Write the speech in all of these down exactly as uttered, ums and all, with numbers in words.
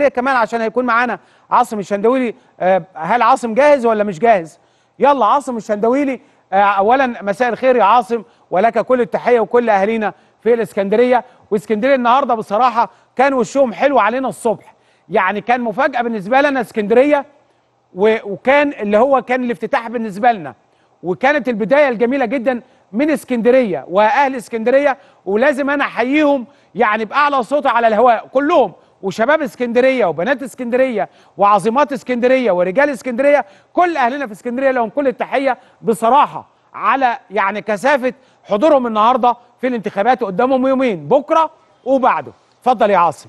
اسكندريه كمان عشان هيكون معانا عاصم الشندويلي. هل عاصم جاهز ولا مش جاهز؟ يلا عاصم الشندويلي. اولا مساء الخير يا عاصم، ولك كل التحيه وكل اهالينا في الاسكندريه. واسكندريه النهارده بصراحه كان وشهم حلو علينا الصبح، يعني كان مفاجاه بالنسبه لنا اسكندريه، وكان اللي هو كان الافتتاح بالنسبه لنا، وكانت البدايه الجميله جدا من اسكندريه واهل اسكندريه، ولازم انا احييهم يعني باعلى صوت على الهواء كلهم، وشباب اسكندريه وبنات اسكندريه وعظيمات اسكندريه ورجال اسكندريه، كل اهلنا في اسكندريه لهم كل التحيه بصراحه على يعني كثافه حضورهم النهارده في الانتخابات. قدامهم يومين، بكره وبعده. اتفضل يا عاصم.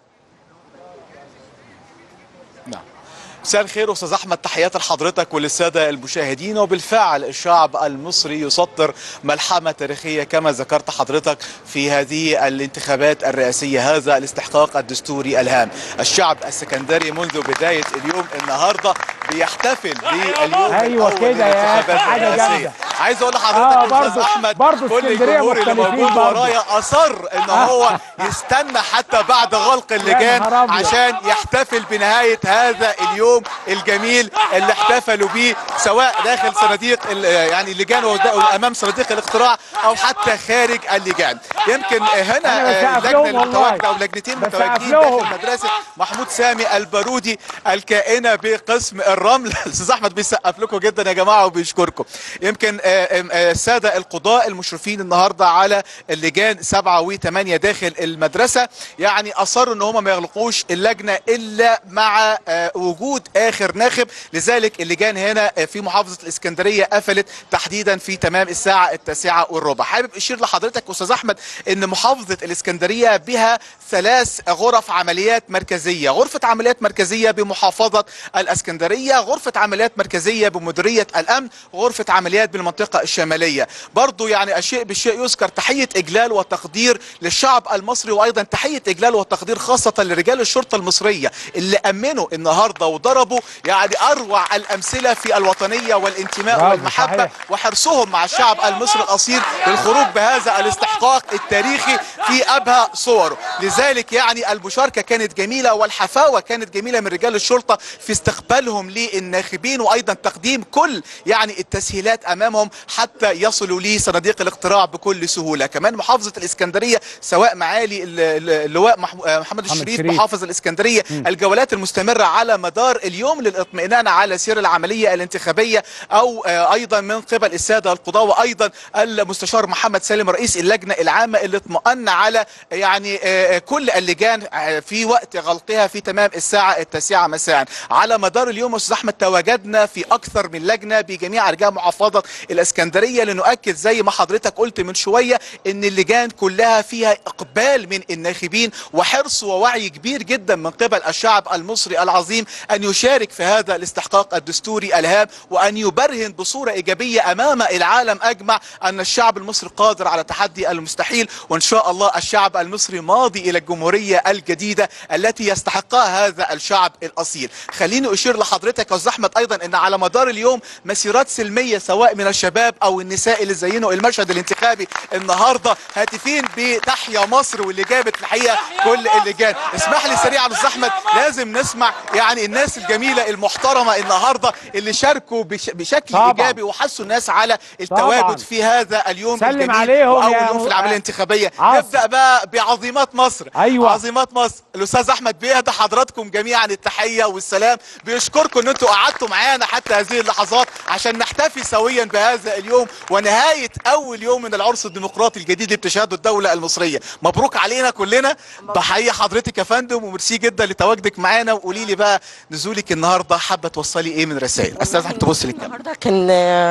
نعم. مساء الخير استاذ احمد، تحياتي لحضرتك وللساده المشاهدين. وبالفعل الشعب المصري يسطر ملحمه تاريخيه كما ذكرت حضرتك في هذه الانتخابات الرئاسيه، هذا الاستحقاق الدستوري الهام. الشعب السكندري منذ بدايه اليوم النهارده بيحتفل باليوم ايوه الاول كده يا حاجه جامده. عايز اقول لحضرتك آه استاذ احمد برضه كل الجمهور اللي موجود ورايا اصر ان هو يستنى حتى بعد غلق اللجان عشان يحتفل بنهايه هذا اليوم الجميل اللي احتفلوا بيه، سواء داخل صناديق يعني اللجان وامام صناديق الاقتراع او حتى خارج اللجان. يمكن هنا اللجنه المتواجده او لجنتين متواجدين داخل مدرسه محمود سامي البارودي الكائنه بقسم الرمل. استاذ احمد بيسقف لكم جدا يا جماعه وبيشكركم. يمكن الساده القضاء المشرفين النهارده على اللجان سبعه وثمانيه داخل المدرسه يعني اصروا ان هم ما يغلقوش اللجنه الا مع وجود اخر ناخب، لذلك اللجان هنا في محافظه الاسكندريه قفلت تحديدا في تمام الساعه التاسعه والربع. حابب اشير لحضرتك استاذ احمد ان محافظه الاسكندريه بها ثلاث غرف عمليات مركزيه، غرفه عمليات مركزيه بمحافظه الاسكندريه، غرفه عمليات مركزيه بمديريه الامن، غرفه عمليات بالمنطقه الشماليه. برضو يعني الشيء بالشيء يذكر، تحيه اجلال وتقدير للشعب المصري، وايضا تحيه اجلال وتقدير خاصه لرجال الشرطه المصريه اللي امنوا النهارده وضربوا يعني اروع الامثله في الوطنيه والانتماء والمحبه صحيح. وحرصهم مع الشعب المصري الاصيل للخروج بهذا الاستحقاق التاريخي في ابهى صوره. لذلك يعني المشاركه كانت جميله والحفاوه كانت جميله من رجال الشرطه في استقبالهم للناخبين، وايضا تقديم كل يعني التسهيلات امامهم حتى يصلوا لصناديق الاقتراع بكل سهوله. كمان محافظه الاسكندريه سواء معالي اللواء محمد الشريف محافظ الاسكندريه م. الجولات المستمره على مدار اليوم للاطمئنان على سير العمليه الانتخابيه، او ايضا من قبل الساده القضاه، وايضا المستشار محمد سالم رئيس اللجنه العامه اللي اطمأن على يعني كل اللجان في وقت غلقها في تمام الساعه التاسعه مساء. على مدار اليوم يا استاذ احمد تواجدنا في اكثر من لجنه بجميع ارجاء محافظه الاسكندريه لنؤكد زي ما حضرتك قلت من شويه ان اللجان كلها فيها اقبال من الناخبين وحرص ووعي كبير جدا من قبل الشعب المصري العظيم ان يشارك في هذا الاستحقاق الدستوري الهام، وان يبرهن بصوره ايجابيه امام العالم اجمع ان الشعب المصري قادر على تحدي المستحيل، وان شاء الله الشعب المصري ماضي الى الجمهوريه الجديده التي يستحقها هذا الشعب الاصيل. خليني اشير لحضرتك يا استاذ احمد ايضا ان على مدار اليوم مسيرات سلميه سواء من الشباب او النساء اللي زينوا المشهد الانتخابي النهارده هاتفين بتحيا مصر، واللي جابت الحقيقه كل اللجان. اسمح لي سريعا يا استاذ احمد لازم نسمع يعني الناس الجميله المحترمه النهارده اللي شاركوا بشكل طبعا. ايجابي وحثوا الناس على التواجد طبعا. في هذا اليوم سلم الجميل عليهم واول يوم في العمليه الانتخابيه. نبدا بقى بعظيمات مصر. أيوة. عظيمات مصر الاستاذ احمد بيهدى حضراتكم جميعا التحيه والسلام، بيشكركم ان انتم قعدتوا معانا حتى هذه اللحظات عشان نحتفي سويا بهذا اليوم ونهايه اول يوم من العرس الديمقراطي الجديد اللي بتشهده الدوله المصريه. مبروك علينا كلنا. بحيي حضرتك يا فندم وميرسي جدا لتواجدك معانا. وقولي لي بقى نزولك النهارده حابه توصلي ايه من رسائل؟ استاذ احمد تبص للكاميرا. النهارده كان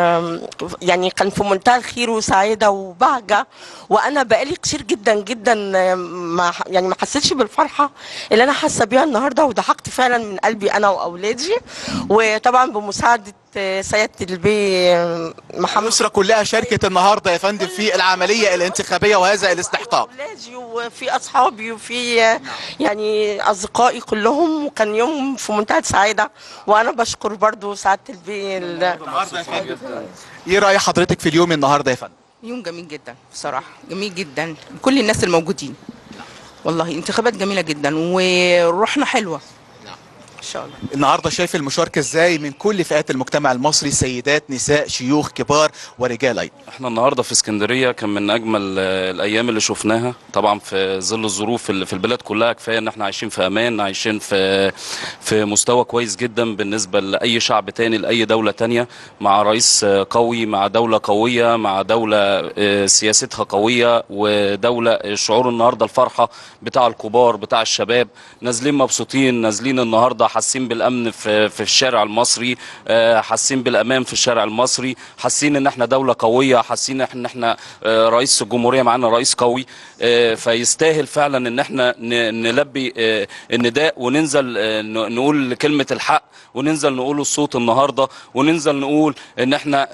يعني كان في منتهى الخير وسعاده وبهجه، وانا بقالي كتير جدا جدا ما يعني ما حسيتش بالفرحه اللي انا حاسه بيها النهارده، وضحكت فعلا من قلبي انا واولادي، وطبعا بمساعده سياده البي محمد. الاسره كلها شاركت النهارده يا فندم في العمليه الانتخابيه وهذا الاستحقاق. اولادي وفي اصحابي وفي يعني اصدقائي كلهم، وكان يوم في منتهى السعاده، وانا بشكر برضو سعاده البي النهارده يا فندم. ايه راي حضرتك في اليوم النهارده يا فندم؟ يوم جميل جدا بصراحه، جميل جدا كل الناس الموجودين. والله انتخابات جميله جدا وروحنا حلوه ان شاء الله. النهارده شايف المشاركه ازاي من كل فئات المجتمع المصري، سيدات نساء شيوخ كبار ورجال ايضا؟ احنا النهارده في اسكندريه كان من اجمل الايام اللي شفناها، طبعا في ظل الظروف اللي في البلاد كلها. كفايه ان احنا عايشين في امان، عايشين في في مستوى كويس جدا بالنسبه لاي شعب تاني، لاي دوله تانيه، مع رئيس قوي، مع دوله قويه، مع دوله سياستها قويه، ودوله الشعور النهارده الفرحه بتاع الكبار بتاع الشباب، نازلين مبسوطين، نازلين النهارده حاسين بالامن في في الشارع المصري، حاسين بالامان في الشارع المصري، حاسين ان احنا دوله قويه، حاسين ان احنا رئيس الجمهوريه معانا رئيس قوي. فيستاهل فعلا ان احنا نلبي النداء وننزل نقول كلمه الحق، وننزل نقول الصوت النهارده، وننزل نقول ان احنا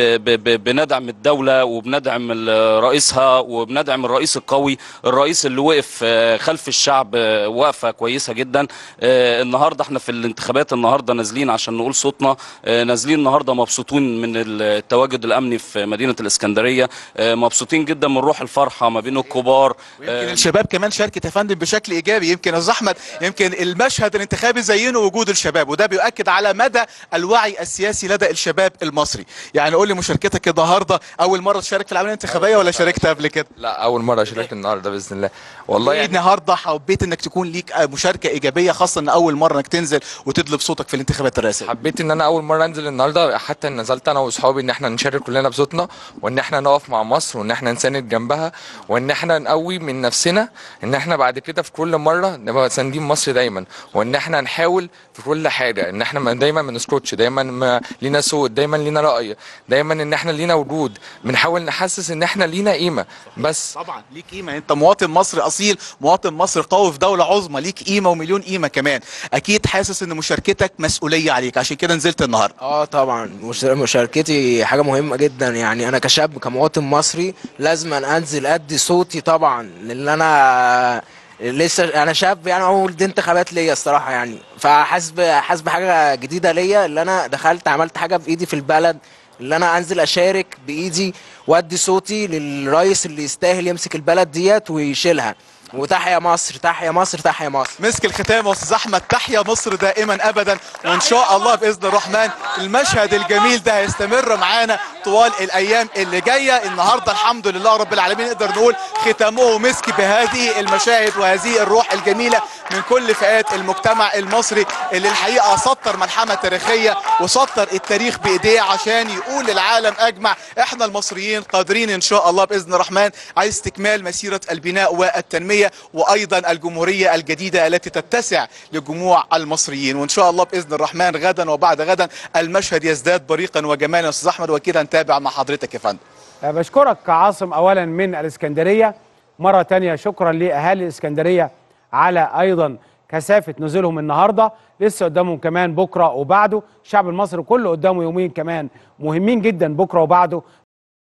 بندعم الدوله وبندعم رئيسها وبندعم الرئيس القوي، الرئيس اللي وقف خلف الشعب وقفه كويسه جدا. النهارده احنا في الانتخابات النهارده نازلين عشان نقول صوتنا، نازلين النهارده مبسوطين من التواجد الامني في مدينه الاسكندريه، مبسوطين جدا من روح الفرحه ما بين الكبار. ويمكن الشباب كمان شاركت يا فندم بشكل ايجابي. يمكن يا استاذ احمد يمكن المشهد الانتخابي زينه وجود الشباب، وده بيؤكد على مدى الوعي السياسي لدى الشباب المصري. يعني قول لي مشاركتك النهارده اول مره تشارك في العمليه الانتخابيه ولا شاركت قبل كده؟ لا اول مره اشارك النهارده باذن الله. والله يعني النهارده حبيت انك تكون ليك مشاركه ايجابيه، خاصه ان اول مره انك تنزل وتدلب صوتك في الانتخابات الرئاسيه. حبيت ان انا اول مره انزل النهارده، حتى نزلت انا واصحابي ان احنا نشارك كلنا بصوتنا، وان احنا نقف مع مصر، وان احنا نساند جنبها، وان احنا نقوي من نفسنا ان احنا بعد كده في كل مره نبقى ساندين مصر دايما، وان احنا نحاول في كل حاجه ان احنا دايما ما نسكتش، دايما ما لينا صوت، دايما لينا راي، دايما ان احنا لينا وجود، بنحاول نحسس ان احنا لينا قيمه. بس طبعا ليك قيمه، انت مواطن مصري اصيل، مواطن مصري قوي في دوله عظمى، ليك قيمه ومليون قيمه كمان. اكيد حاسس ان مشاركتك مسؤوليه عليك، عشان كده نزلت النهارده. اه طبعا مشاركتي حاجه مهمه جدا. يعني انا كشاب كمواطن مصري لازم انزل ادي صوتي طبعا، لان انا لسه انا شاب، يعني اول دي انتخابات ليا الصراحه، يعني فحاسب حاسب حاجه جديده ليا، اللي انا دخلت عملت حاجه بايدي في البلد، اللي انا انزل اشارك بايدي وادي صوتي للرئيس اللي يستاهل يمسك البلد ديت ويشيلها. وتحيا مصر، تحيا مصر، تحيا مصر. مسك الختام يا استاذ احمد، تحيا مصر دائما ابدا، وان شاء الله باذن الرحمن المشهد الجميل ده هيستمر معانا طوال الايام اللي جايه. النهارده الحمد لله رب العالمين نقدر نقول ختامه مسك بهذه المشاهد وهذه الروح الجميله من كل فئات المجتمع المصري، اللي الحقيقه سطر ملحمه تاريخيه وسطر التاريخ بايديه عشان يقول للعالم اجمع احنا المصريين قادرين ان شاء الله باذن الرحمن على استكمال مسيره البناء والتنميه، وايضا الجمهوريه الجديده التي تتسع لجموع المصريين. وان شاء الله باذن الرحمن غدا وبعد غدا المشهد يزداد بريقا وجمالا. يا استاذ احمد وكده نتابع مع حضرتك يا فندم. بشكرك عاصم اولا من الاسكندريه، مره ثانيه شكرا لاهالي الاسكندريه على ايضا كثافه نزولهم النهارده. لسه قدامهم كمان بكره وبعده، الشعب المصري كله قدامه يومين كمان مهمين جدا بكره وبعده.